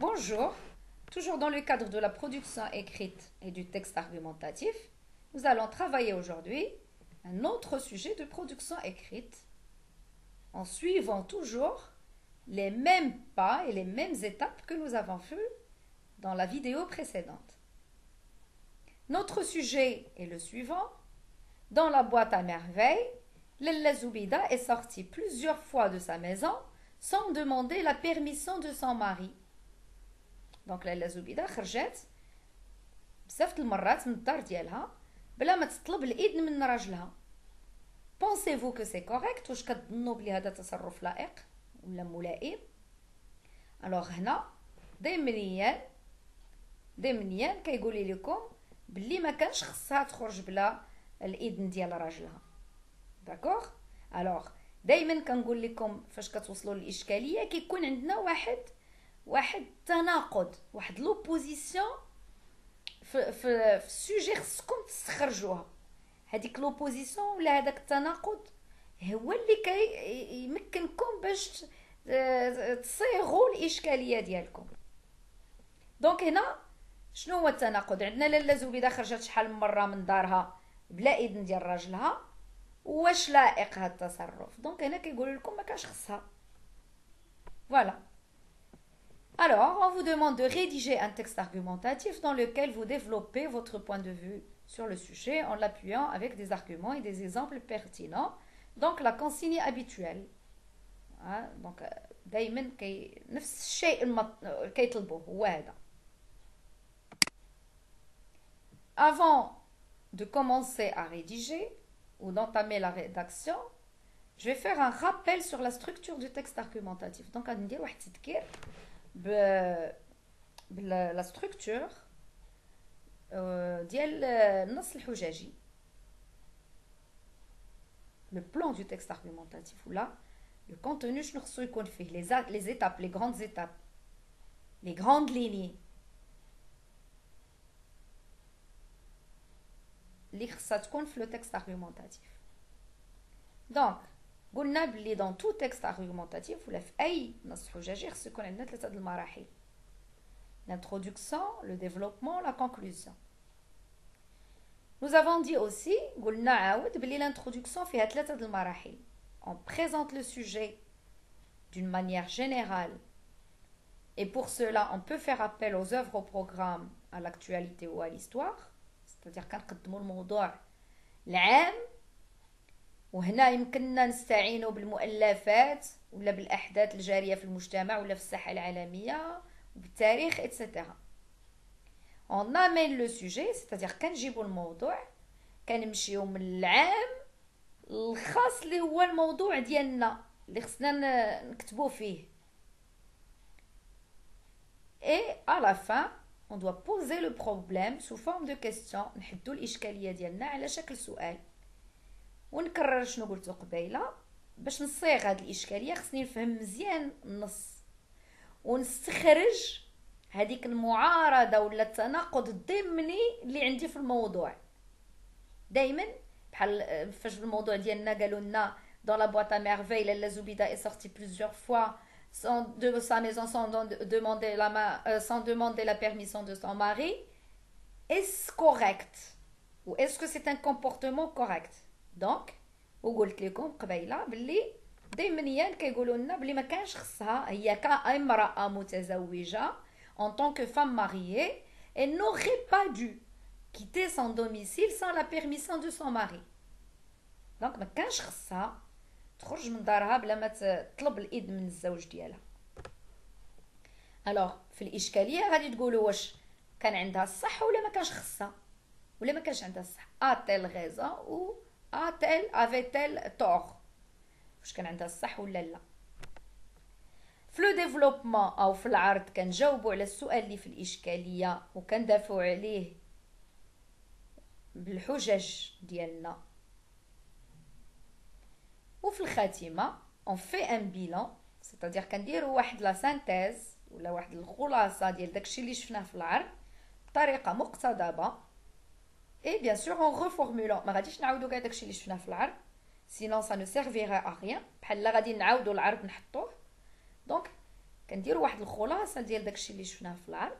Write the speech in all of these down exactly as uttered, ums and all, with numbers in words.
Bonjour, toujours dans le cadre de la production écrite et du texte argumentatif, nous allons travailler aujourd'hui un autre sujet de production écrite en suivant toujours les mêmes pas et les mêmes étapes que nous avons vues dans la vidéo précédente. Notre sujet est le suivant. Dans la boîte à merveilles, Lella Zoubida est sortie plusieurs fois de sa maison sans demander la permission de son mari. دونك لاله زبيده خرجت بزاف المرات من الدار ديالها بلا ما تطلب الاذن من راجلها. بونسيفو كو سي كوريكت؟ واش كتظنوا بلي هذا تصرف لائق ولا ملائم؟ الوغ هنا ضمنيا ضمنيا كيقولي لكم بلي ما كانش خصها تخرج بلا الاذن ديال راجلها. داكوغ؟ الوغ دائما كنقول لكم فاش كتوصلوا للاشكاليه كيكون عندنا واحد واحد تناقض، واحد لوبوزيسيون في في في السوجي خصكم تستخرجوها. هذيك لوبوزيسيون ولا هذاك التناقض هو اللي كيمكنكم باش تصيغوا الاشكاليه ديالكم. دونك هنا شنو هو التناقض؟ عندنا لاله زبيده خرجت شحال من مره من دارها بلا اذن ديال راجلها، واش لائق هذا التصرف؟ دونك هنا كيقول لكم ما كانش خصها. فوالا. Alors, on vous demande de rédiger un texte argumentatif dans lequel vous développez votre point de vue sur le sujet en l'appuyant avec des arguments et des exemples pertinents. Donc, la consigne habituelle. Donc, دايما كي نفس الشيء كيطلبوه هو هذا. Avant de commencer à rédiger ou d'entamer la rédaction, je vais faire un rappel sur la structure du texte argumentatif. Donc, on va dire واحد التذكير la structure ديال النص الحجاجي. Le plan du texte argumentatif ou là le contenu شنو خصو يكون فيه les les étapes les grandes étapes les grandes lignes اللي خصها تكون في le texte argumentatif. Donc قلنا بلي dans tout texte argumentatif ولا في اي نص حجاجي خص يكون عندنا ثلاثه د المراحل: l'introduction, le développement, la conclusion. Nous avons dit aussi قلنا عاود بلي l'introduction فيها ثلاثه د المراحل. On présente le sujet d'une manière générale et pour cela on peut faire appel aux œuvres au programme, à l'actualité ou à l'histoire, c'est-à-dire كنقدموا الموضوع العام وهنا يمكننا نستعينوا بالمؤلفات ولا بالأحداث الجارية في المجتمع ولا في الساحة العالمية وبالتاريخ et cetera. On amène le sujet, c'est-à-dire كنجيبوا الموضوع كنمشيو من العام الخاص اللي هو الموضوع ديالنا اللي خصنا نكتبوا فيه. Et à la fin, on doit poser le problème sous forme de question. نحدوا الإشكالية ديالنا على شكل سؤال. ونكرر شنو قلتو قبيله باش نصيغ هاد الاشكاليه خصني نفهم مزيان النص ونستخرج هذيك المعارضه ولا التناقض الضمني اللي عندي في الموضوع. دائما بحال فاش الموضوع ديالنا قالوا لنا dans la boîte à merveille لاله زبيده est sortie plusieurs fois sans de sa maison sans demander la main, euh, sans demander la permission de son mari. Est-ce correct ou est-ce que c'est un comportement correct? دونك وقلت لكم قبيله باللي ضمنيا كيقولوا لنا بلي ما كانش خصها هي كامراه متزوجه en tant que femme mariée elle n'aurait pas dû quitter son domicile sans la permission de son mari. دونك ما كانش خصها تخرج من دارها بلا ما تطلب الاذن من الزوج ديالها. الوغ في الاشكاليه غادي تقولوا واش كان عندها الصح ولا ما كانش خصها ولا ما كانش عندها الصح. a-t-elle raison ou a-t-elle avait-elle tort؟ واش كان عندها الصح ولا لا؟ في لو ديفلوبمون او في العرض كنجاوبوا على السؤال اللي في الاشكاليه وكندافعوا عليه بالحجج ديالنا. وفي الخاتمه on fait un bilan, c'est-à-dire كنديروا واحد لا سانتيز ولا واحد الخلاصه ديال داكشي اللي شفناه في العرض بطريقه مقتضبه. Et bien sûr en reformulant ما غاديش نعاودو كاع داكشي اللي شفناه في العرض sinon ça ne servirait à rien بحال لا غادي نعاودو العرض نحطوه. دونك كنديروا واحد الخلاصه ديال داكشي اللي شفناه في العرض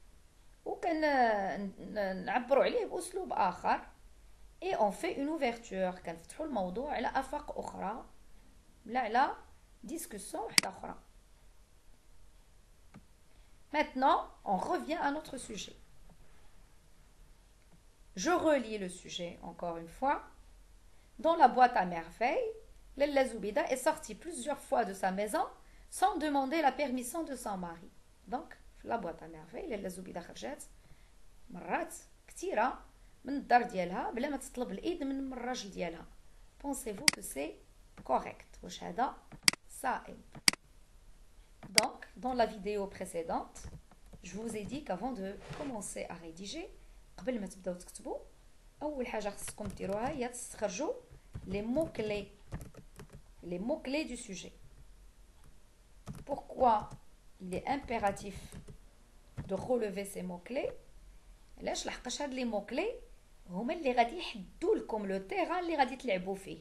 وكنعبروا عليه باسلوب اخر et on fait une ouverture كنفتحوا الموضوع على افاق اخرى لا على discussion واحده اخرى. Maintenant, on revient à notre sujet. Je relis le sujet encore une fois. Dans la boîte à merveilles, Lalla Zoubida est sortie plusieurs fois de sa maison sans demander la permission de son mari. Donc, la boîte à merveilles, Lalla Zoubida خرجت مرات كثيرة من الدار ديالها بلا ما تطلب الإذن من الراجل ديالها. Pensez-vous que c'est correct? واش هذا صائب؟ Donc, dans la vidéo précédente, je vous ai dit qu'avant de commencer à rédiger, قبل ما تبداو تكتبوا أول حاجة خصكم ديروها هي تستخرجوا les mots clés, les mots clés du sujet. Pourquoi il est impératif de relever ces mots clés? علاش لحقاش هاد لي مو كلي هما اللي غادي يحدوا لكم لو تيران اللي غادي تلعبوا فيه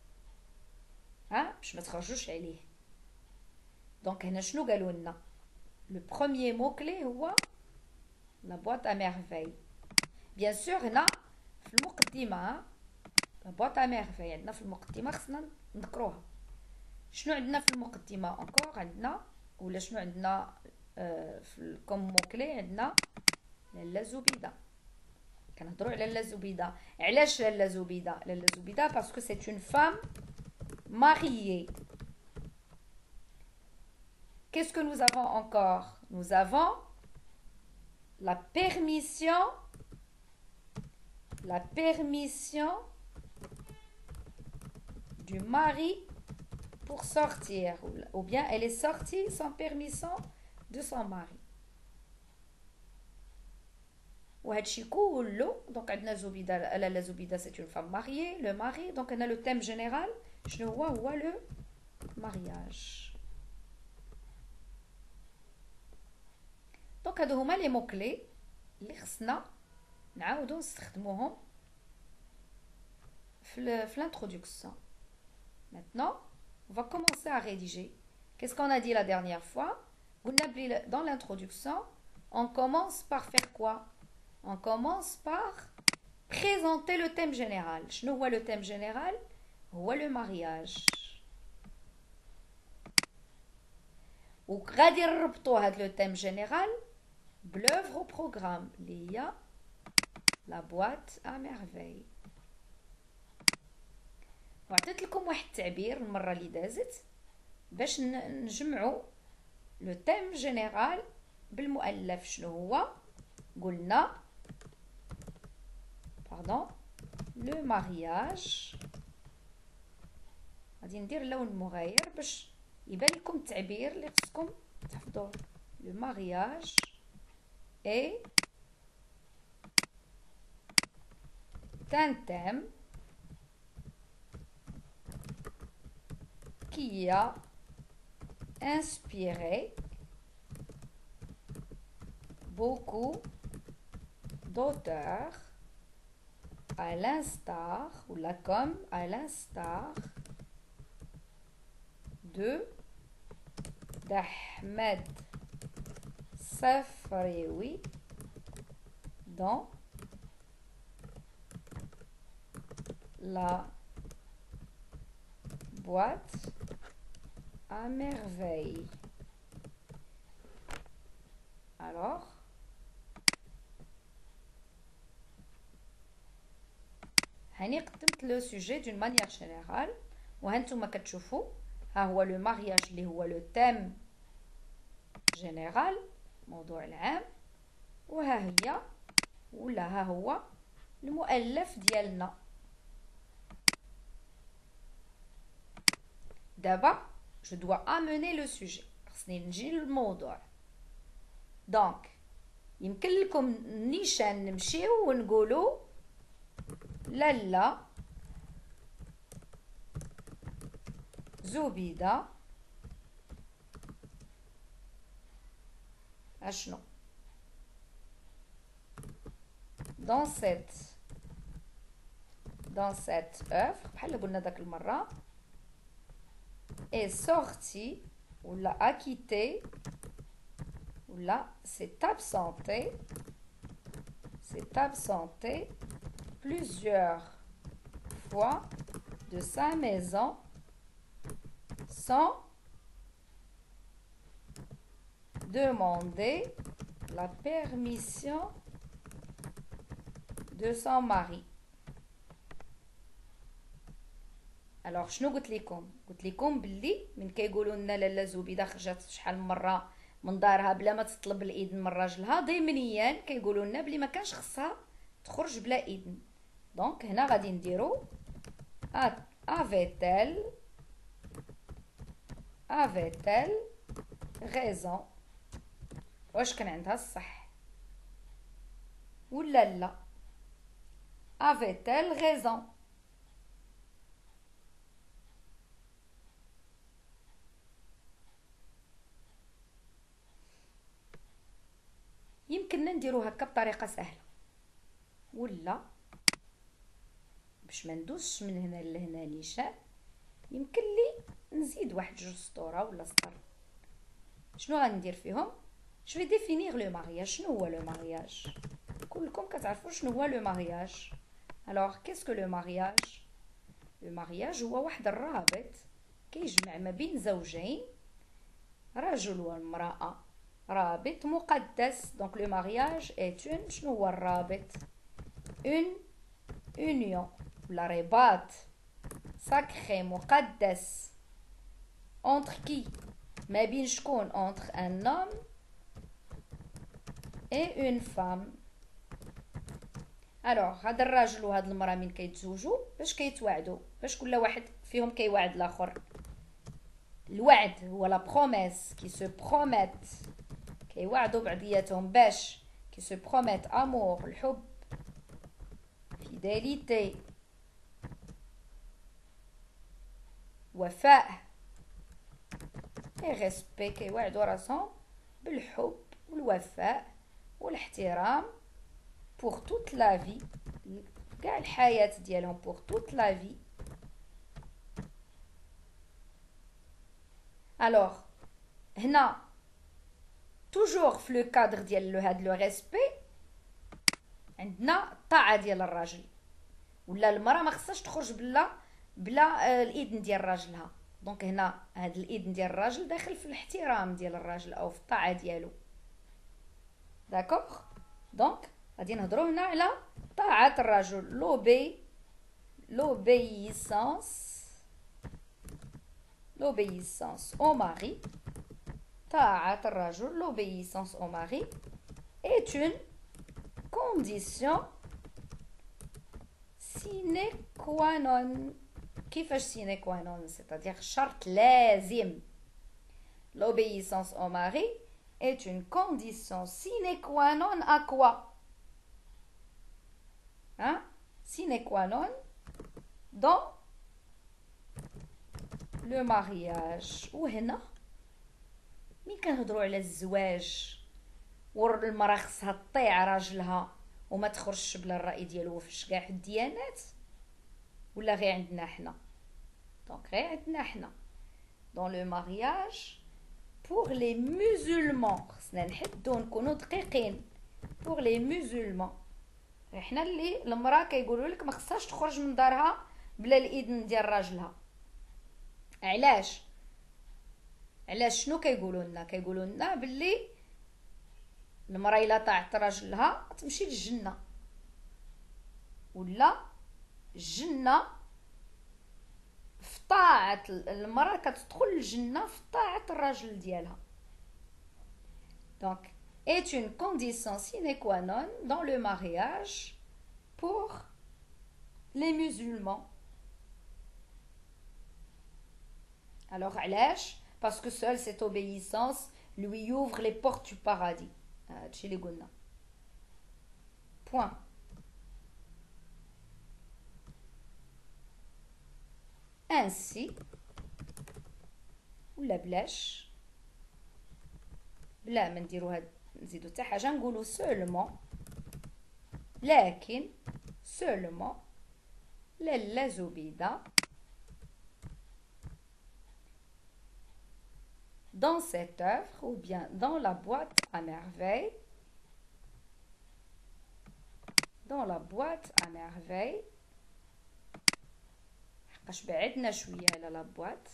ها باش ما تخرجوش عليه. دونك هنا شنو قالوا لنا؟ لو بروميير مو كلي هو لا بواط ا ميرفاي. بيان سور هنا في المقدمه لا بواط ا ميرفاي عندنا في المقدمه خصنا نذكروها. شنو عندنا في المقدمه انكور؟ عندنا ولا شنو عندنا آه في كوم مو كلي؟ عندنا لاله زبيده. كنهضروا على لاله زبيده. علاش لاله زبيده؟ لاله زبيده باسكو سي اون فام mariée. Qu'est-ce que nous avons encore? Nous avons la permission, la permission du mari pour sortir, ou bien elle est sortie sans permission de son mari. وهادشي كله دونك عندنا زبيده لاله زبيده سي اون فام mariée, le mari. donc on a le thème général شنو هو؟ هو لو mariage. دونك هادو هما لي مو كلي اللي خصنا نعاودو نستخدموهم في في l'introduction. Maintenant, on va commencer à rédiger. Qu'est-ce qu'on a dit la dernière fois? Dans l'introduction, on commence par faire quoi? On commence par présenter le thème général. شنو هو le thème général؟ هو le mariage. وغادي نربطوا هاد لو thème général بلوفر بروغرام اللي هي لا بواط ا ميرفاي. وعطيت لكم واحد التعبير المره اللي دازت باش نجمعوا لو thème général بالمؤلف. شنو هو؟ قلنا pardon le mariage. غادي ندير اللون مغاير باش يبان لكم التعبير اللي خصكم تحفظوه. le mariage est un thème qui a inspiré beaucoup d'auteurs à l'instar ou la comme à l'instar de d'Ahmed Safraoui dans la boîte à merveille. Alors, هاني قدمت لو سوجي دون مانيير جينيرال وهانتوما كتشوفوا ها هو لو مارياج اللي هو لو تيم جينيرال موضوع العام وها هي ولا ها هو المؤلف ديالنا. دابا je dois amener le sujet. خصني نجي للموضوع. دونك يمكن لكم نيشان نمشيو ونقولوا لالا زبيدة اشنو dans cette dans cette œuvre بحال قلنا داك المرة est sorti ou l'a acquitté, ou là s'est absenté, s'est absenté plusieurs fois de sa maison sans demander la permission de son mari. Alors شنو قلت لكم قلت لكم باللي من كيقولوا لنا لاله زبيده خرجت شحال من مره من دارها بلا ما تطلب الاذن من راجلها ضمنيا كيقولوا لنا بلي ما كانش خصها تخرج بلا اذن. دونك هنا غادي نديرو avait-elle avait-elle raison. واش كان عندها الصح ولا لا؟ avait-elle raison. يمكننا نديرو هكا بطريقه سهله ولا باش ما ندوزش من هنا لهنا نيشان يمكن لي نزيد واحد جوج سطوره ولا سطر. شنو غندير فيهم؟ جو في ديفينير لو مارياج. شنو هو لو مارياج؟ كلكم كتعرفوا شنو هو لو مارياج. الوغ كيسكو لو مارياج؟ لو مارياج هو واحد الرابط كيجمع ما بين زوجين رجل وامراه، رابط مقدس. دونك لو مارياج est une شنو هو الرابط؟ une union ولا رباط ساكري مقدس entre qui؟ ما بين شكون؟ entre un homme et une femme. alors هذا الراجل وهاد المراه من كيتزوجوا باش كيتواعدوا، باش كل واحد فيهم كيواعد الاخر. الوعد هو لا بروميس كي سو بروميت، كيوعدوا بعضياتهم باش كي سو بروميت امور الحب، فيداليتي، وفاء، اي ريسبي، كيوعدوا راسهم بالحب والوفاء والاحترام pour toute la vie، كاع الحياة ديالهم pour toute la vie. alors هنا توجور في لو كادر ديال لو هاد لو ريسبي عندنا الطاعه ديال الراجل، ولا المراه ما خصهاش تخرج بلا بلا آه الاذن ديال راجلها. دونك هنا هاد الاذن ديال الراجل داخل في الاحترام ديال الراجل او في الطاعه ديالو. داكوغ. دونك غادي نهضروا هنا على طاعه الرجل، لوبي لوبيسانس l'obéissance au mari. طاعة الرجل l'obéissance au mari est une condition sine qua non. كيفاش sine qua non؟ c'est-à-dire شرط لازم. l'obéissance au mari est une condition sine qua non à quoi؟ hein? sine qua non dans لو مارياج. وهنا مين كنهضروا على الزواج والمراه خصها تطيع راجلها وما تخرجش بلا الراي ديالو فاش كاع الديانات، ولا غير عندنا حنا؟ دونك غير عندنا حنا دون لو مارياج بور لي مسلمون. خصنا نحدو نكونوا دقيقين. بور لي مسلمون حنا اللي المراه كيقولوا لك ما خصهاش تخرج من دارها بلا الاذن ديال راجلها. علاش؟ علاش شنو كيقولوا لنا؟ كيقولوا لنا باللي المراه الا طاعت راجلها تمشي للجنه، ولا الجنه في طاعه المراه كتدخل الجنه في طاعه الراجل ديالها. دونك est une condition sine qua non dans le mariage pour les musulmans. alors علاش؟ parce que seule cette obéissance lui ouvre les portes du paradis. هادشي اللي قلنا. point. ainsi ولا بلاش بلا ما نديرو هاد نزيدو حتى حاجه، نقولو seulement لكن seulement لاله زبيده dans cette œuvre ou bien dans la boîte à merveille. Dans la boîte à merveille. حقاش بعدنا شويه على la boîte.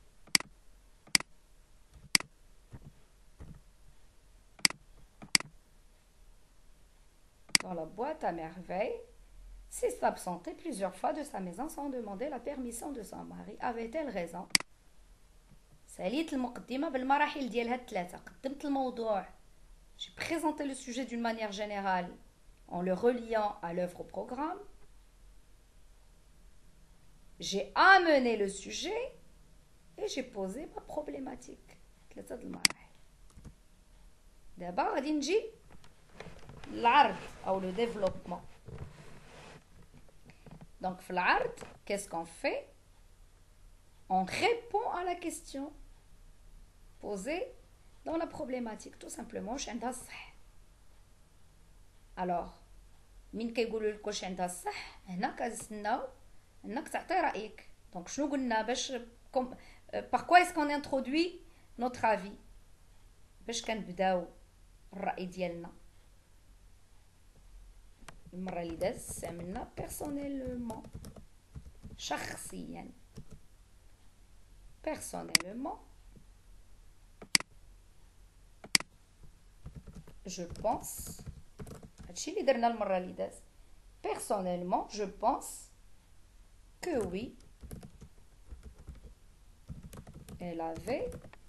Dans la boîte à merveille, s'est absentée plusieurs fois de sa maison sans demander la permission de son mari. Avait-elle raison? ساليت المقدمة بالمراحل ديالها الثلاثة. قدمت الموضوع. J'ai présenté le sujet d'une manière générale en le reliant à l'œuvre au programme. J'ai amené le sujet et j'ai posé ma problématique. ثلاثة د المراحل. دابا غادي نجي العرض أو le développement. Donc, في العرض, qu'est-ce qu'on fait? On répond à la question posée dans la problématique. Tout simplement, واش عندها الصح. Alors, من كيقولوا لك واش عندها الصح هنا كنستناو انك تعطي رايك. دونك شنو قلنا باش par quoi est-ce qu'on introduit notre avis باش كنبداو الراي ديالنا. المره اللي دازت استعملنا personnellement شخصيا. personnellement je pense هادشي اللي درنا المره اللي دازت. personnellement je pense que oui elle avait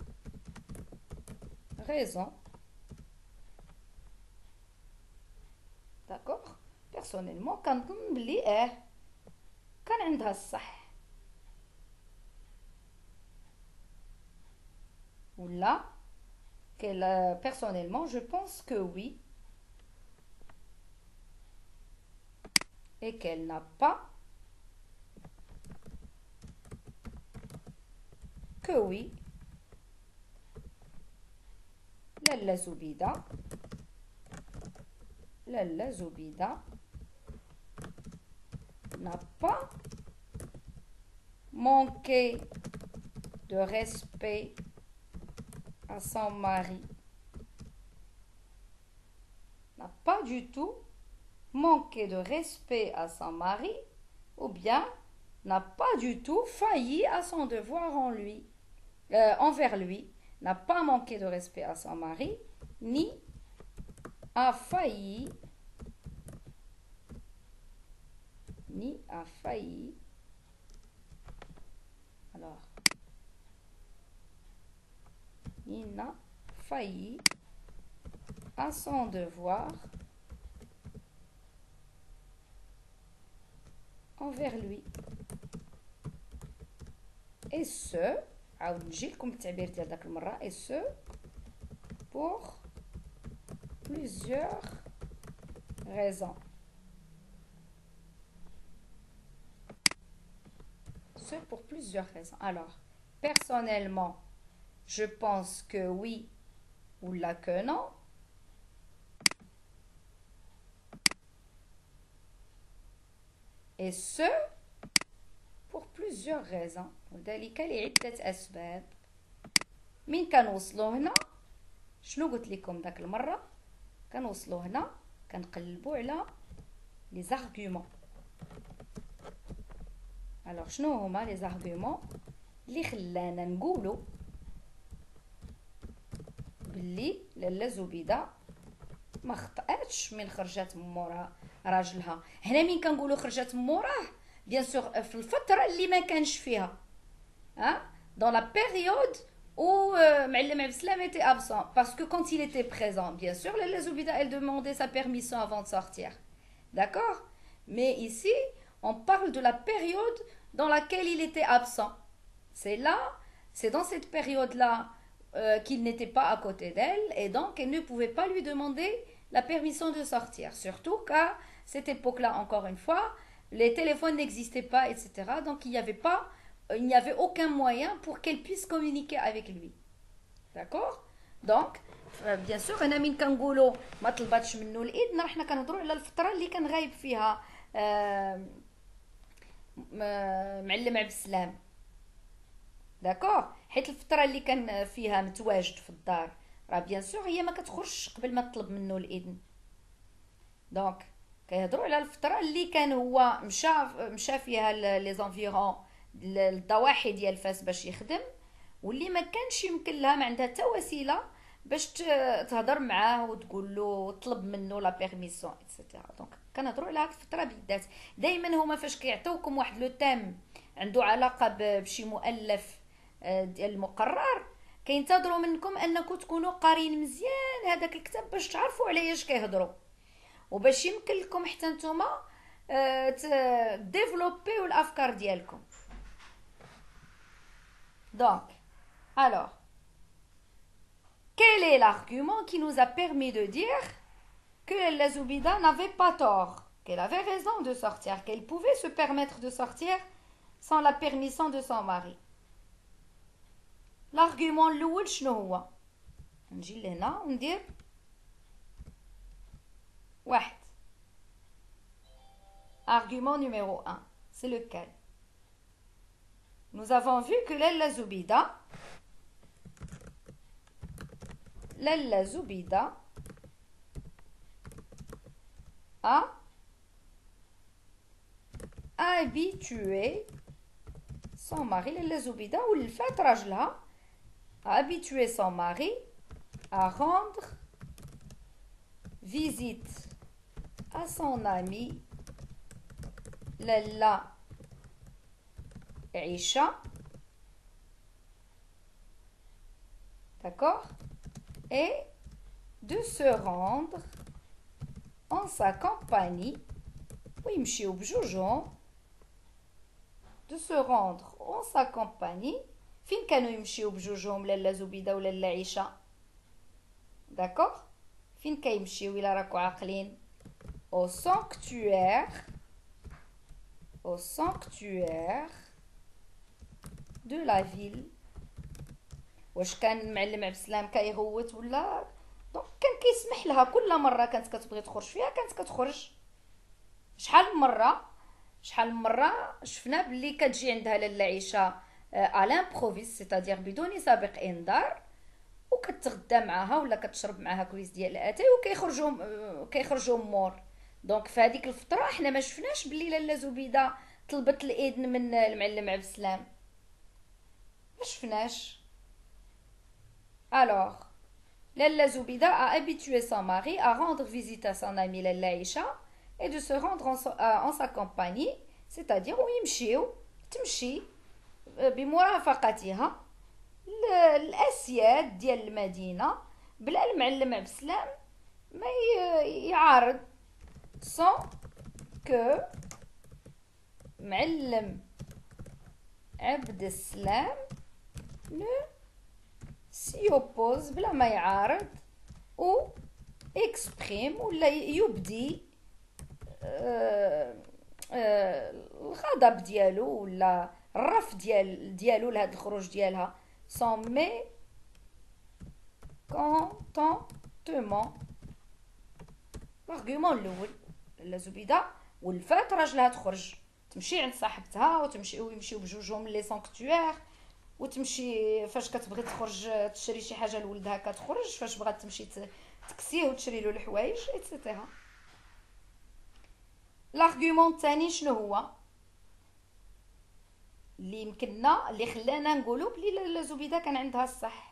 raison. d'accord. personnellement كنظن بلي اه كان عندها الصح. ولا qu'elle personnellement je pense que oui et qu'elle n'a pas que oui لالا زبيدة لالا زبيدة n'a pas manqué de respect à son mari. N'a pas du tout manqué de respect à son mari ou bien n'a pas du tout failli à son devoir en lui, euh, envers lui. N'a pas manqué de respect à son mari ni a failli ni a failli alors ni n'a failli à son devoir envers lui. Et ce عاود نجي لكم التعبير ديال داك المره. et ce pour plusieurs raisons. ce pour plusieurs raisons. Alors, personnellement, je pense que oui ou là que non. Et ce pour plusieurs raisons. وذلك لعدة أسباب. من كنوصلوا هنا شنو قلت لكم داك المرة؟ كنوصلوا هنا كنقلبوا على لي زارغومون. alors شنو هما لي زارغومون اللي خلانا نقولوا باللي لالا زبيدة ما خطأتش من خرجت من مورا راجلها. هنا من كنقولوا خرجت من موراه بيان سور في الفتره اللي ما كانش فيها ها dans la période où euh, معلم عبد السلام était absent parce que quand il était présent bien sûr لالا زبيدة elle demandait sa permission avant de sortir. d'accord. mais ici on parle de la période dans laquelle il était absent. c'est là c'est dans cette période là euh, qu'il n'était pas à côté d'elle et donc elle ne pouvait pas lui demander la permission de sortir, surtout qu'à cette époque-là, encore une fois, les téléphones n'existaient pas, et cetera. Donc il n'y avait pas, il n'y avait aucun moyen pour qu'elle puisse communiquer avec lui. D'accord. donc bien sûr انا من كنقولوا ما طلباتش منه الاذن راه حنا كنهضروا على الفتره اللي كان غايب فيها معلم عبد السلام. داكوغ، حيت الفتره اللي كان فيها متواجد في الدار راه بيان سور هي ما كتخرجش قبل ما تطلب منه الاذن. دونك كيهضروا على الفتره اللي كان هو مشى مشى فيها لي زونفيرون الضواحي ديال فاس باش يخدم، واللي ما كانش يمكن لها، ما عندها حتى وسيله باش تهضر معاه وتقول له طلب منه لا بيرميسيون ايتترا. دونك كنهضروا على هاد الفتره بالذات. دائما هما فاش كيعطيوكم واحد لو تيم عنده علاقه بشي مؤلف ديال المقرر، كينتظروا منكم انكم تكونوا قارين مزيان هذاك الكتاب باش تعرفوا على ايش كيهضروا، وباش يمكن لكم حتى نتوما ديفلوبيو الافكار ديالكم. دونك alors quel est l'argument qui nous a permis de dire que la Zoubida n'avait pas tort, qu'elle avait raison de sortir, qu'elle pouvait se permettre de sortir sans la permission de son mari. L'argument الاول شنو هو؟ نجي لهنا وندير واحد. Argument numéro un, c'est lequel? Nous avons vu que Lalla Zoubida Lalla Zoubida a habitué son mari. Lalla Zoubida ولفات راجلها a habitué son mari à rendre visite à son ami Lalla Aïcha, d'accord, et de se rendre en sa compagnie, ويمشيو بجوجهم, de se rendre en sa compagnie. فين كانوا يمشيو بجوجهم لالا زبيدة ولا لالا عيشة؟ داكوغ، فين كيمشيو إلا راكو عاقلين؟ au sanctuaire au sanctuaire de la ville. واش كان المعلم عبد السلام كيغوت ولا؟ دونك كان كيسمح لها كل مره كانت كتبغي تخرج فيها كانت كتخرج. شحال من مره شحال من مره شفنا بلي كتجي عندها لاله عيشه à l'improviste, c'est-à-dire بدون سابق انذار، وكتغدى معاها ولا كتشرب معاها كويس ديال الاتاي وكيخرجوا كيخرجوا مور. دونك في هذيك الفتره حنا ما شفناش بلي لاله زبيده طلبت الاذن من المعلم عبد السلام، ما شفناش. alors Lalla Zoubida a habitué son mari à rendre visite à son amie Lalla Aïcha et de se rendre en, en sa compagnie, c'est-à-dire ويمشيو تمشي بمرافقتها الاسياد ديال المدينه بلا المعلم عبد السلام ما يعارض. sans que معلم عبد السلام ne s'y oppose، بلا ما يعارض، و exprime ولا يبدي آه آه الغضب ديالو ولا الرفض ديال ديالو لهاد الخروج ديالها. son mécontentement. l'argument الاول لاله زبيده ولفات راجلها تخرج تمشي عند صاحبتها وتمشي ويمشيو بجوجهم لي سانكتوير، وتمشي فاش كتبغي تخرج تشري شي حاجه لولدها كتخرج، فاش بغات تمشي تكسيه وتشري له الحوايج ايتترا. l'argument الثاني شنو هو اللي يمكننا اللي خلانا نقولوا بلي لاله زبيده كان عندها الصح؟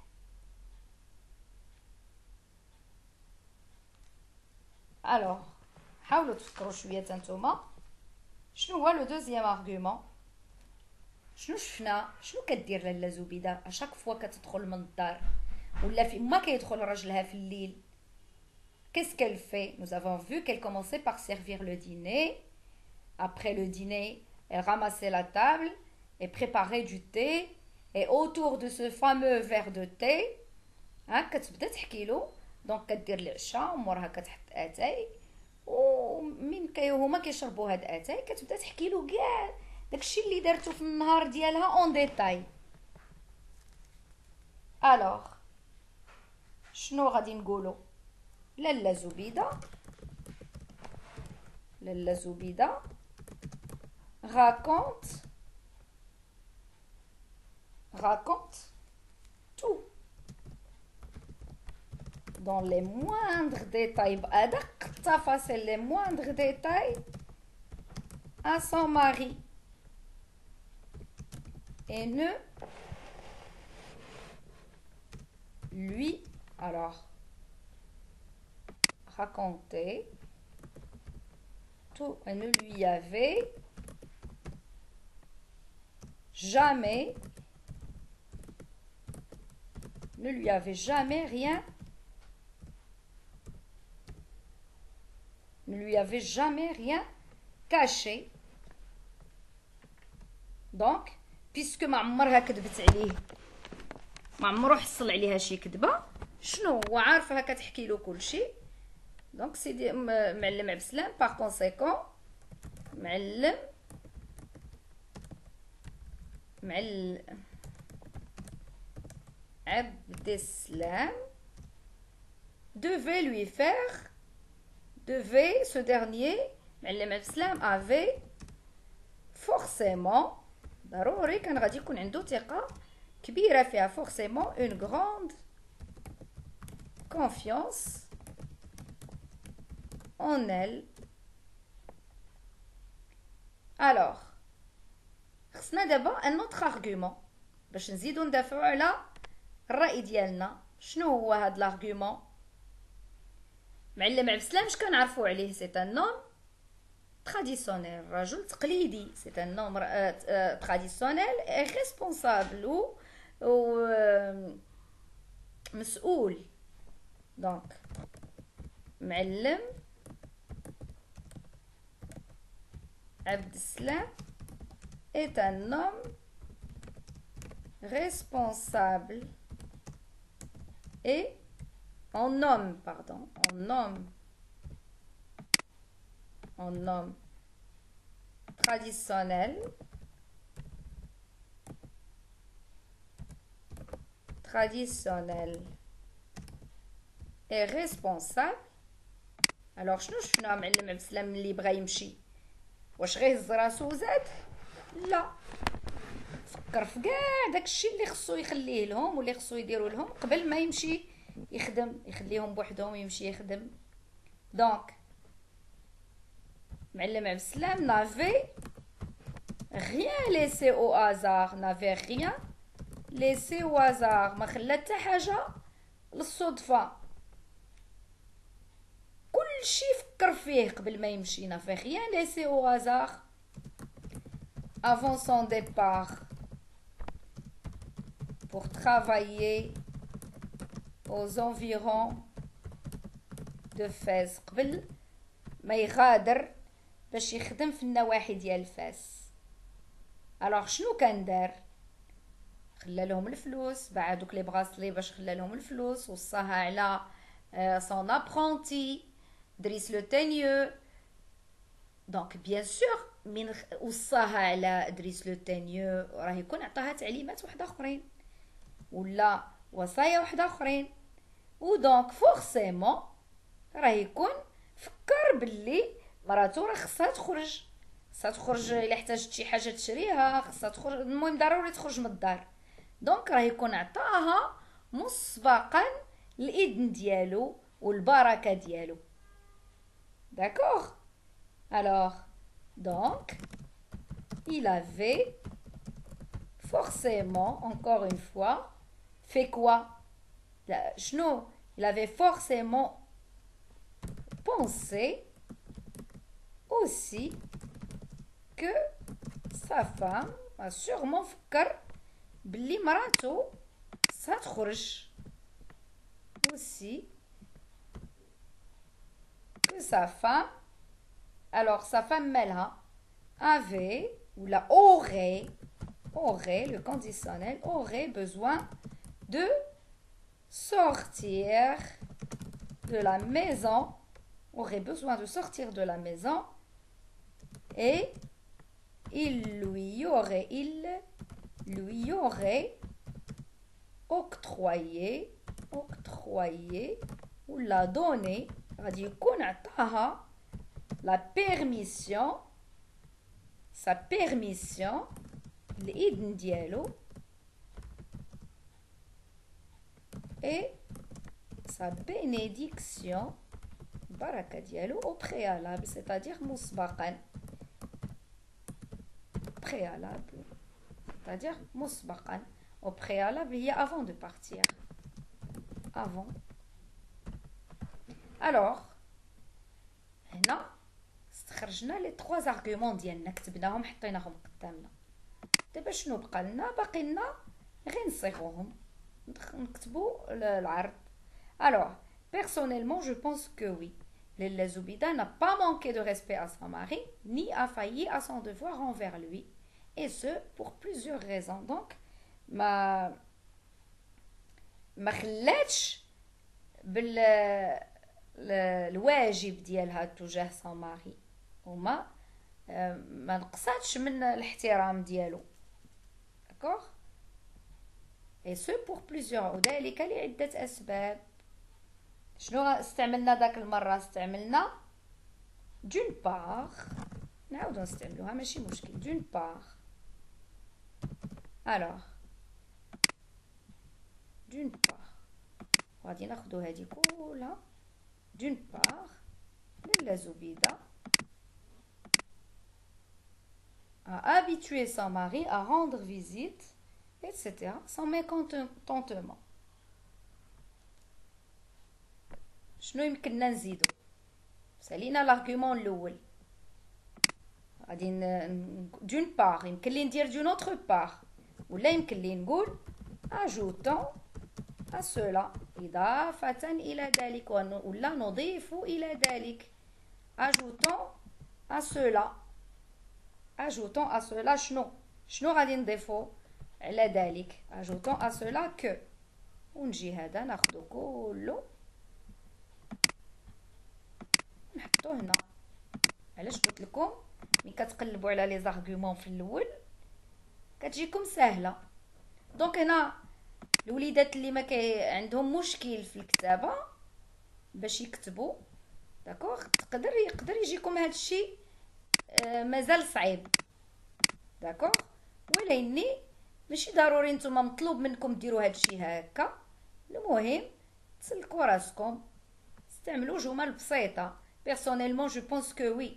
الوغ حاولوا تفكروا شويه نتوما شنو هو لو دوزيام ارغومون. شنو شفنا شنو كدير لاله زبيده اشاك فوا كتدخل من الدار ولا في ما كيدخل راجلها في الليل؟ qu'est-ce qu'elle fait? Nous avons vu qu'elle commençait par servir le dîner. Après le dîner, elle ramassait la table et préparait du thé, et autour de ce fameux verre de thé ها كتبدا تحكي له. دونك كدير العشاء ومورها كتحط اتاي، ومن كي هما كيشربوا هاد اتاي كتبدا تحكي له كاع داكشي اللي دارتو في النهار ديالها اون ديتاي. الوغ شنو غادي نقولوا؟ لاله زبيده لاله زبيده raconte raconte tout dans les moindres détails, بأدق التفاصيل les moindres détails à son mari et ne lui alors raconter tout et ne lui avait jamais ne lui avait jamais rien ne lui avait jamais rien caché. Donc puisque ما عمرها كذبت عليه ما عمرو حصل عليها شي كذبه شنو هو عارفها كتحكي له كل شيء. دونك سيدي معلم عبد السلام باغ كونسيكون معلم معلم عبد السلام devait lui faire devait ce dernier معلم عبد السلام avait forcément ضروري كان غادي يكون عنده ثقة كبيرة فيها forcément une grande confiance en elle. Alors خصنا دابا un autre argument باش نزيدو ندافعو على الرأي ديالنا. شنو هو هاد l'argument؟ معلم عبد السلام اش كنعرفو عليه؟ سي ان نوم traditionnel رجل تقليدي. سي ان نوم traditionnel et responsable و, و مسؤول. دونك معلم عبد السلام est un homme responsable et en homme, pardon, en homme, en homme traditionnel, traditionnel et responsable. Alors شنو شفنا معلم عبد السلام اللي بغى يمشي؟ واش غير هز راسو وزاد؟ لا، فكر في كاع داكشي اللي خصو يخليه لهم واللي خصو يديروا لهم قبل ما يمشي يخدم، يخليهم بوحدهم يمشي يخدم. دونك معلم عبد السلام n'avait rien laissé au hasard، n'avait rien laissé au hasard، ما خلى حتى حاجه للصدفه، كل شي فكر فيه قبل ما يمشي. n'avait rien laissé au hasard avant son départ pour travailler aux environs de Fès، قبل ما يغادر باش يخدم في النواحي ديال فاس. الوغ شنو كان دار؟ خلى لهم الفلوس، باع دوك لي براسلي باش خلى لهم الفلوس، وصاها على son apprenti دريس لو تانيو. دونك بيان سور من وصاها على دريس لو تانيو راه يكون عطاها تعليمات وحده اخرين ولا وصايا وحده اخرين، ودونك فورسيمون راه يكون فكر باللي مراتو راه خصها تخرج، خصها تخرج الا احتاجت شي حاجه تشريها، خصها تخرج، المهم ضروري تخرج من الدار. دونك راه يكون عطاها مسبقا الاذن ديالو والبركه ديالو. داكوغ. alors donc il avait forcément encore une fois fait quoi? شنو il avait forcément pensé aussi que sa femme a sûrement فكر بلي مراتو ستخرج aussi que sa femme alors sa femme مالها avait ou la aurait aurait le conditionnel aurait besoin de sortir de la maison aurait besoin de sortir de la maison et il lui aurait il lui aurait octroyé octroyé ou la donné غادي يكون عطاها la permission sa permission الإذن ديالو et sa bénédiction baraka dialou au préalable, c'est-à-dire musbaqan, préalable, c'est-à-dire musbaqan, au préalable, il y a avant de partir, avant. Alors, هنا استخرجنا les trois arguments ديالنا كتبناهم حطيناهم قدامنا. دابا شنو بقى لنا؟ باقي لنا غير نصيغوهم نكتبوا العرض. Alors, personnellement, je pense que oui. Lella Zoubida n'a pas manqué de respect à son mari, ni a failli à son devoir envers lui. Et ce, pour plusieurs raisons. Donc, ma ما خلاتش بال الواجب ديالها تجاه son mari وما ما نقصاتش من الاحترام ديالو. D'accord? Et ce, pour plusieurs. وذلك لعدة أسباب. شنو استعملنا ذاك المرة؟ استعملنا d'une part. نعاودو نستعملوها ماشي مشكل. d'une part. alors d'une part غادي ناخدو هادي كلها. d'une part لاله زبيدة a habitué son mari à rendre visite et cetera sans mécontentement. شنو يمكننا نزيدو؟ سالينا l'argument الاول غادي d'une part يمكن لي ندير d'une autre part ولا يمكن لي نقول ajoutant à cela إضافة إلى ذلك ولا نضيف إلى ذلك. ajoutant à cela ajoutant à cela شنو شنو غادي نضيفو على ذلك؟ ajoutant à cela que ونجي هذا ناخدو كله نحطو هنا. علاش قلت لكم ملي كتقلبوا على لي زارغومون في الاول كتجيكم سهله. دونك هنا الوليدات اللي ما كي عندهم مشكل في الكتابه باش يكتبوا داكوغ تقدر يقدر يجيكم هذا الشيء آه مازال صعيب داكوغ ولكني ماشي ضروري نتوما مطلوب منكم ديروا هذا الشيء هكا. المهم تسلكوا راسكم استعملوا جمل بسيطه. personnellement je pense que oui.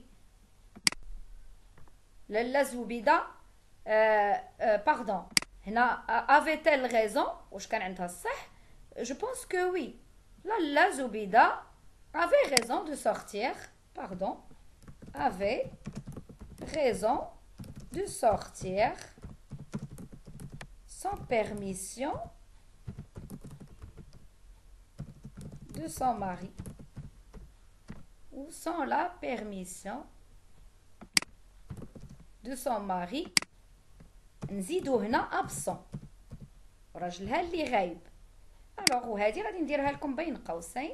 لاله زبيده euh, euh, pardon هنا avait-elle raison واش كان عندها الصح؟ je pense que oui. لاله زبيده avait raison de sortir pardon avait raison de sortir sans permission de son mari ou sans la permission de son mari. نزيدو هنا absent راجلها اللي غايب. الوغ وهذه غادي نديرها لكم بين قوسين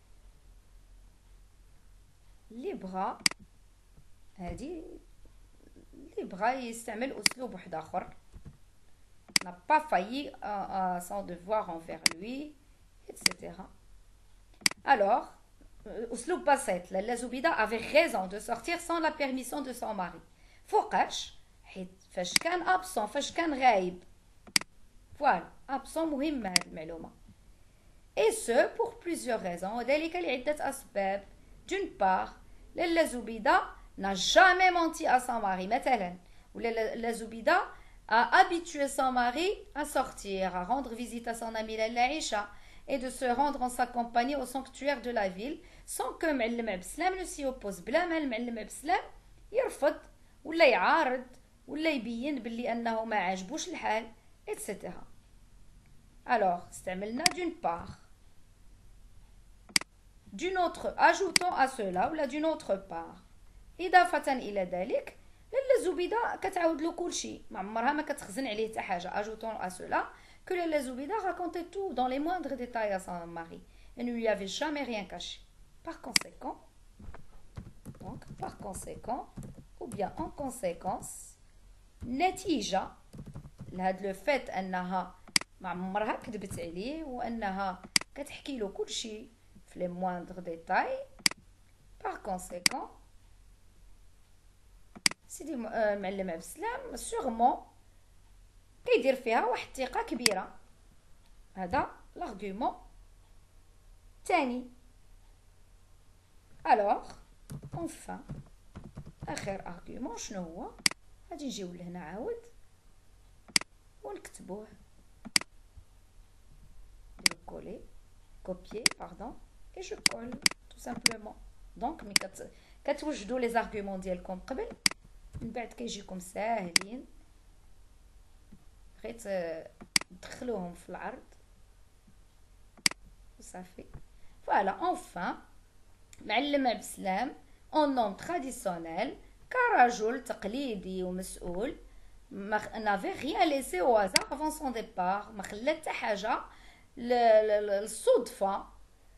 اللي بغا هذه اللي بغا يستعمل اسلوب واحد اخر n'a pas failli à, à son devoir envers lui etc. alors اسلوب بسيط. لاله زبيده avait raison de sortir sans la permission de son mari. فوقاش؟ حيت فاش كان ابسون فاش كان غايب. فوالا ابسون مهمه هذه المعلومه. et ce pour plusieurs raisons وذلك لعده اسباب. d'une part لاله زبيده n'a jamais menti à son mari مثلا ولا لاله زبيده a habitué son mari à sortir à rendre visite à son amie لاله عيشه et de se rendre en sa compagnie au sanctuaire de la ville sans que معلم عبد السلام ne s'y oppose. بلا ما المعلم عبد السلام يرفض ولا يعارض ولا يبين باللي انه ما عجبوش الحال etc. alors استعملنا d'une part d'une autre ajoutant à cela ولا d'une autre part إضافة إلى ذلك. لاله زبيده كتعاود له كلشي ما عمرها ما كتخزن عليه حتى حاجه. ajoutant à cela que لاله زبيده racontait tout dans les moindres détails à son mari et ne lui avait jamais rien caché. par conséquent donc par conséquent ou bien en conséquence نتيجة لهذا لو فات انها ما عمرها كذبت عليه وانها كتحكي له كل شيء في لي موندغ ديتاي. par conséquent سيدي المعلم عبد السلام سيغمون كيدير فيها واحد الثقة كبيرة. هذا l'argument تاني. الوغ اونفان اخر ارغيومون شنو هو؟ غادي نجيو لهنا عاود ونكتبوه. je coller copier pardon et je colle tout simplement. donc ملي كت كتوجدوا لي زارغومون ديالكم قبل من بعد كيجيكم ساهلين غير تدخلوهم في العرض وصافي. فوالا اونفان معلم عبد السلام اون نوم تراديسيونيل كرجل تقليدي ومسؤول ما نافي ريان ليسي او هازار افون سون ديبار، ما خلى حتى حاجه للصدفه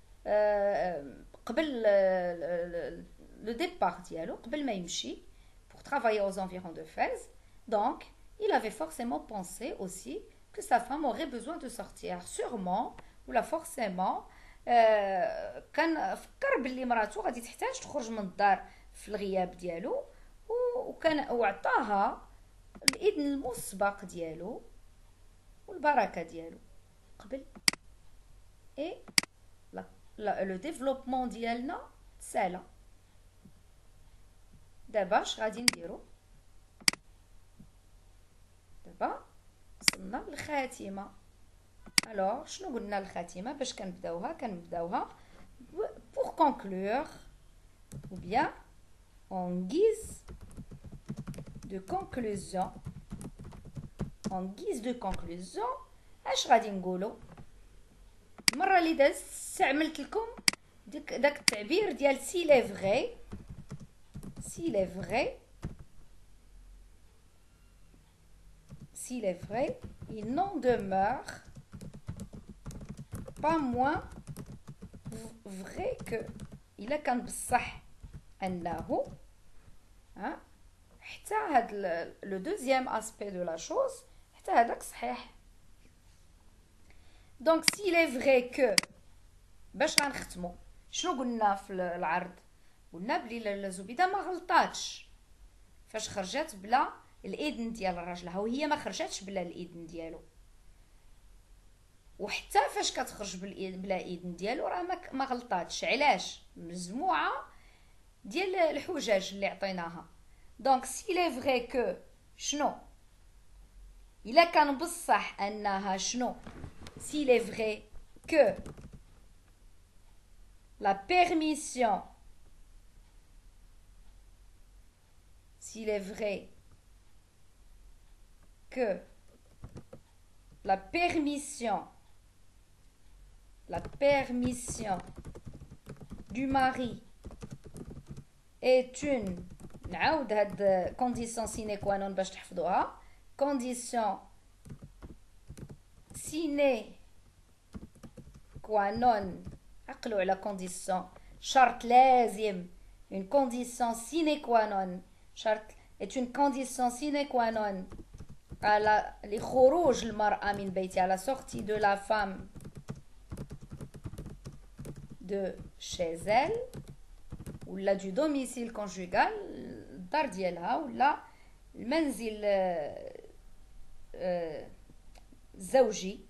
قبل لو ديبار ديالو، قبل ما يمشي pour travailler aux environs de Fès. Donc il avait forcément pensé aussi que sa femme aurait besoin de sortir, sûrement ولا forcément كان فكر باللي مراته غادي تحتاج تخرج من الدار في الغياب ديالو، وكان وعطاها الاذن المسبق ديالو والبركه ديالو قبل. اي لا لو ديفلوبمون ديالنا سالا. دابا اش غادي نديرو؟ دابا وصلنا للخاتمه. الوغ شنو قلنا الخاتمه باش كنبداوها؟ كنبداوها pour conclure ou bien en guise de conclusion. en guise de conclusion اش غادي نقولوا؟ المره اللي دازت استعملت لكم ديك داك التعبير ديال سي لي فغي سي لي فغي s'il est vrai, il n'en demeure pas moins vrai que. إلا كان بصح أنه ها حتى هاد لو دوزيام اسبي دو لا شوز حتى هذاك صحيح. دونك s'il est vrai que باش غنختمو شنو قلنا في العرض؟ قلنا بلي الزبيده ما غلطاتش فاش خرجت بلا الاذن ديال راجلها، وهي ما خرجتش بلا الاذن ديالو، وحتى فاش كتخرج بلا اذن ديالو راه ما غلطاتش. علاش؟ مجموعه ديال الحجج اللي عطيناها. دونك سي لي فري كو شنو؟ الا كان بصح انها شنو؟ سي لي فري كو لا بيرميسيون s'il est vrai que la permission la permission du mari est une نعاود هاد condition sine qua non باش تحفظوها. condition sine qua non عقلوا على condition شرط لازم. une condition sine qua non شرط est une condition sine qua non على لخروج المرأة من بيتها، على sortie de la femme de chez elle ولا du domicile conjugal الدار ديالها ولا المنزل الزوجي،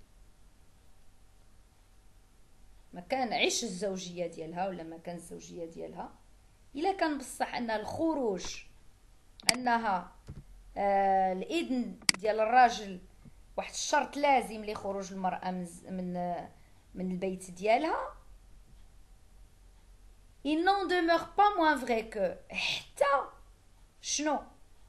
مكان عيش الزوجية ديالها ولا مكان الزوجية ديالها. إلا كان بصح أن الخروج أنها آه الإذن ديال الراجل واحد الشرط لازم لخروج المرأة من من, من البيت ديالها. il n'en demeure pas moins vrai que حتى شنو؟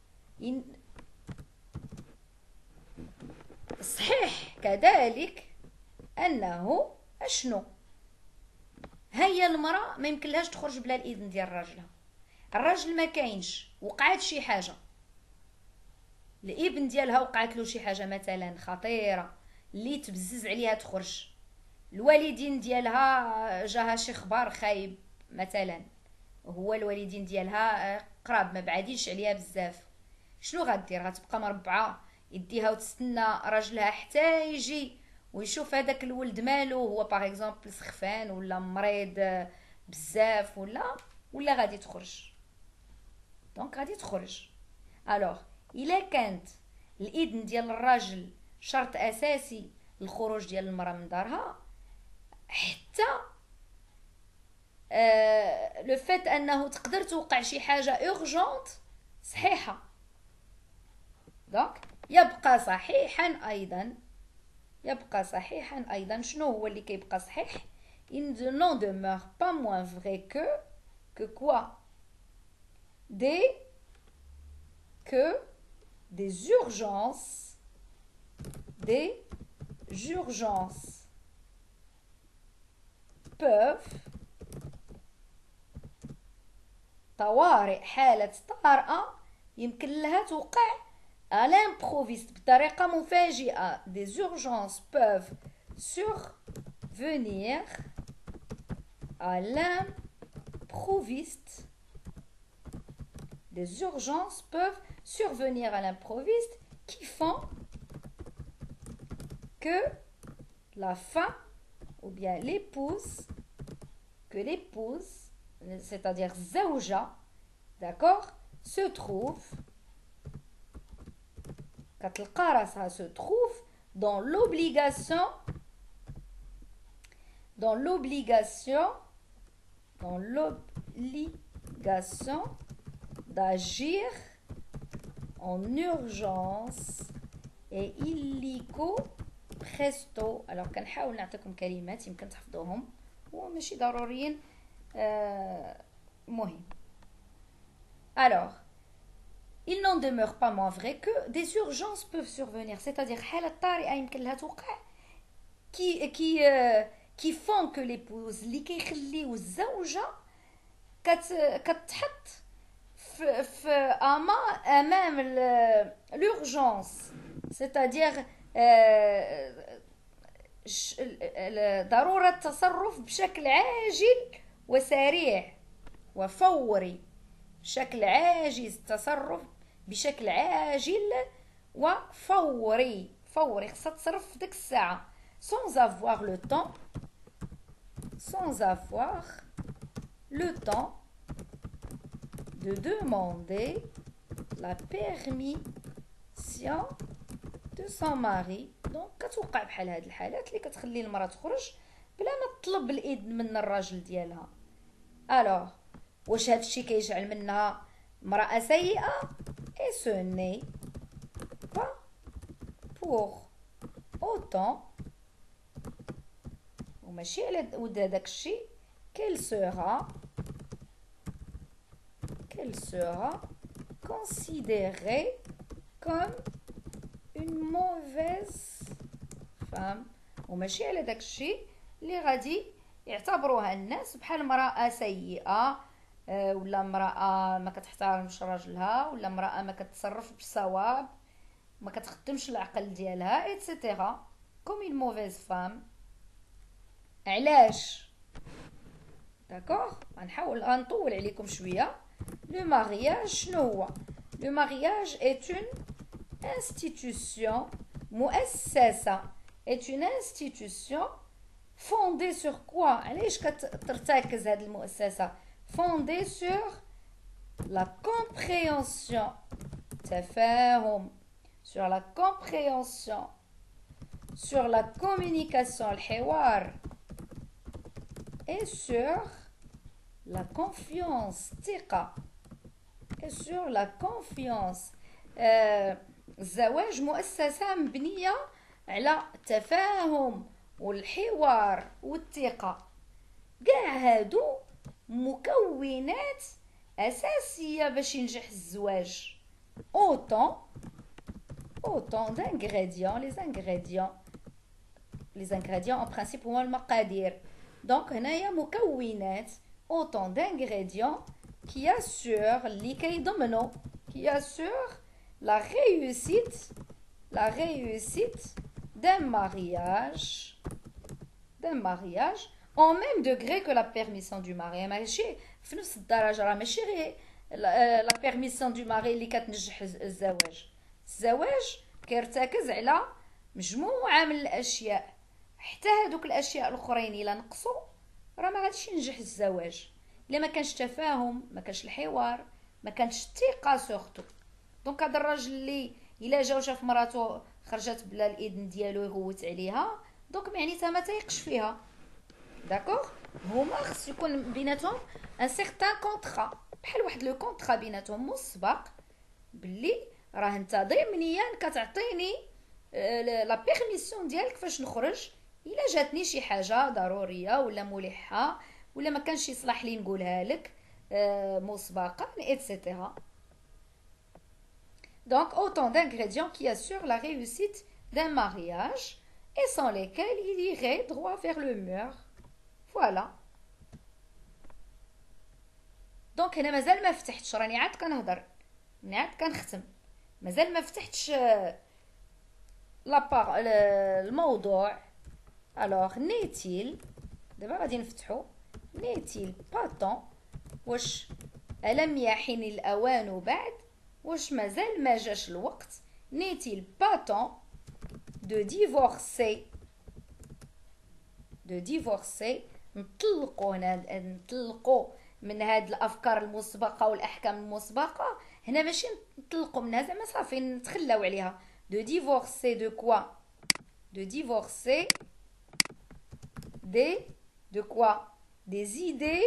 صحيح كذلك أنه شنو؟ هي المرأة ما يمكنلهاش تخرج بلا الإذن ديال راجلها. الراجل ما كاينش، وقعت شي حاجة، الابن ديالها وقعت له شي حاجة مثلا خطيرة اللي تبزز عليها تخرج، الوالدين ديالها جاها شي خبر خايب مثلا، هو الوالدين ديالها قراب ما بعادينش عليها بزاف، شنو غدير؟ غتبقى مربعة يديها وتستنى راجلها حتى يجي ويشوف هذاك الولد مالو، هو باغ اكزومبل سخفان ولا مريض بزاف ولا ولا غادي تخرج؟ دونك غادي تخرج. الوغ الا كانت الاذن ديال الراجل شرط اساسي للخروج ديال المراه من دارها، حتى لو فيت انه تقدر توقع شي حاجه اورجونت صحيحه. دونك يبقى صحيحا ايضا، يبقى صحيحا ايضا. شنو هو اللي كيبقى صحيح؟ il n'en demeure pas moins vrai que que quoi des que des urgences des urgences peuvent طوارئ، حالة طارئة يمكن لها توقع à l'improviste بطريقة مفاجئة. des urgences peuvent survenir à l'improviste. des urgences peuvent survenir à l'improviste qui font que la femme ou bien l'épouse, que l'épouse, c'est-à-dire Zaouja, d'accord, se trouve, quand le Qarasa se trouve dans l'obligation, dans l'obligation, dans l'obligation d'agir en urgence et illico presto. alors كنحاول نعطيكم كلمات يمكن تحفظوهم وماشي ضروريين آه مهم. alors il n'en demeure pas moins vrai que des urgences peuvent survenir, c'est-à-dire حالة طارئة يمكن لها توقع qui qui euh, qui font que l'épouse اللي كيخليو الزوجة كت كتحط في في أما أمام l'urgence, c'est-à-dire ضرورة التصرف بشكل عاجل وسريع وفوري. بشكل عاجز، التصرف بشكل عاجل وفوري. فوري خصها تصرف في ديك الساعة sans avoir le temps sans avoir le temps de demander la permission de son mari. دونك كتوقع بحال هاد الحالات اللي كتخلي المراه تخرج بلا ما تطلب الاذن من الراجل ديالها. الوغ واش هاد الشيء كيجعل منها امراه سيئه؟ اي سو ني با بور اوتون وماشي على ود هذاك الشيء qu'elle sera qu'elle sera considérée comme une mauvaise femme. وماشي على داك الشيء اللي غادي يعتبروها الناس بحال امرأة سيئة ولا امرأة ما كتحترمش راجلها ولا امرأة ما كتصرف بالصواب ما كتخدمش العقل ديالها ايتترا comme une mauvaise femme. علاش؟ داكوغ غنحاول غنطول عليكم شويه. لو مارياج شنو هو؟ لو مارياج est une institution مؤسسة est une institution fondée sur quoi؟ علاش كترتكز هذه المؤسسة؟ fondée sur la compréhension تفاهم sur la compréhension sur la communication الحوار et sur la confiance ثقة et sur la confiance. الزواج مؤسسة مبنية على التفاهم والحوار والثقة. كاع هادو مكونات أساسية باش ينجح الزواج. autant autant d'ingrédients les ingrédients les ingrédients en principe هما المقادير. donc هنايا مكونات autant d'ingrédients qui assurent اللي كيضمنوا qui assurent la réussite la réussite d'un mariage d'un mariage au même degré que la permission du mari. ماشي في نفس الدرجة، راه ماشي غير la permission du mari اللي كتنجح الزواج. الزواج كيرتكز على مجموعة من الأشياء، حتى هذوك الأشياء الأخرين إلا نقصوا راه ما غاديش ينجح الزواج. إلا ما كانش تفاهم، ما كانش الحوار، ما كانش الثقة سورتو. دونك هذا الراجل اللي إلا جا وشاف مراتو خرجت بلا الإذن ديالو يغوت عليها، دونك معناتها ما تيقش فيها. داكوغ؟ هما خص يكون بيناتهم ان سيغتان كونطرا، بحال واحد لو كونطرا بيناتهم مسبق باللي راه انت ضمنيا كتعطيني لا بيرميسيون ديالك فاش نخرج الا جاتني شي حاجه ضروريه ولا ملحه ولا ما كانش يصلح لي نقولها لك مسبقا ايتترا. Donc autant d'ingrédients qui assurent la réussite d'un mariage et sans lesquels il irait droit vers le mur. Voilà. دونك هنا مازال ما فتحتش، راني عاد كنهضر، راني عاد كنختم، مازال ما فتحتش لابار الموضوع. الوغ نيتيل، دابا غادي نفتحو. نيتيل با طون، واش ألم يحن الأوان بعد، واش مازال ما جاش الوقت، نيتيل با طون دو ديفورسي، دو ديفورسي، نطلقوا هنا، نطلقوا من هاد الافكار المسبقه والاحكام المسبقه. هنا ماشي نطلقوا منها، زعما صافي نتخلاو عليها. دو ديفورسي دو كوا، دو ديفورسي دي دو كوا دي زيدي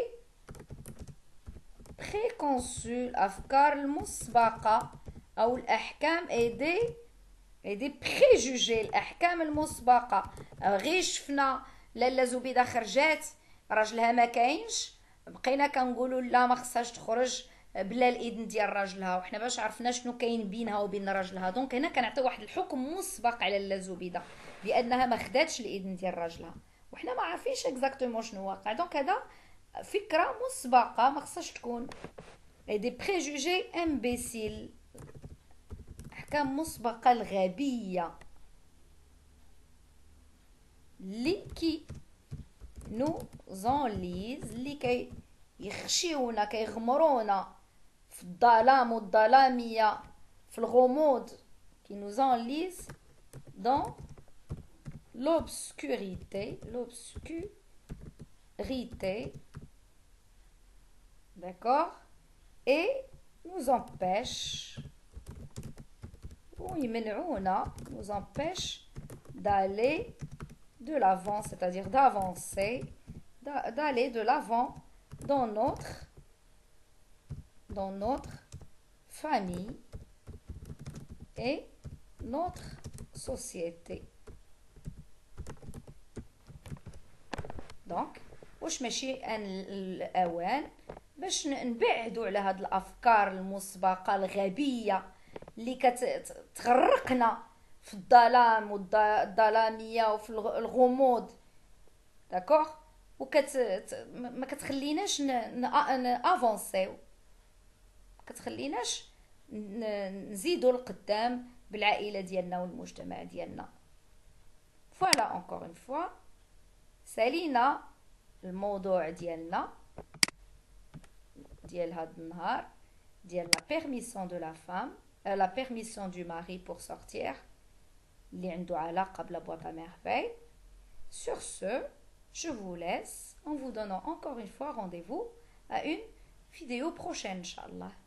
préconçues، الافكار المسبقه او الاحكام اي دي اي دي بريجوجي، الاحكام المسبقه. غير شفنا لاله زبيده خرجات راجلها ما كاينش، بقينا كنقولوا لا ما خصهاش تخرج بلا الاذن ديال راجلها، وحنا باش عرفنا شنو كاين بينها وبين راجلها. دونك هنا كنعطيو واحد الحكم مسبق على لاله زبيده بانها ما خداتش الاذن ديال راجلها، وحنا ما عارفينش اكزاكتومون شنو واقع. دونك هذا فكره مسبقه ما خصهاش تكون دي بريجوجي امبيسيل، احكام مسبقه الغبيه اللي كي نو زونليز، اللي كي يخشيونا كيغمرونا في الظلام والظلاميه، في الغموض، كي نو زونليز دون l'obscurité, l'obscurité, d'accord, et nous empêche, ou يمنعونا, nous empêche d'aller de l'avant, c'est-à-dire d'avancer, d'aller de l'avant dans notre, dans notre famille et notre société. دونك واش ماشي ان الاوان باش نبعدوا على هاد الافكار المسبقه الغبيه اللي كتغرقنا في الظلام والظلاميه وفي الغموض، داكوغ، وكت ما كتخليناش نافونسيو، كتخليناش نزيدوا القدام بالعائله ديالنا والمجتمع ديالنا. فوالا encore une fois سالينا الموضوع ديالنا ديال هاد النهار ديال la permission de la femme, euh, la permission du mari pour sortir اللي عنده علاقة بلا boîte à merveille. Sur ce, je vous laisse en vous donnant encore une fois rendez-vous à une vidéo prochaine, Inch'Allah.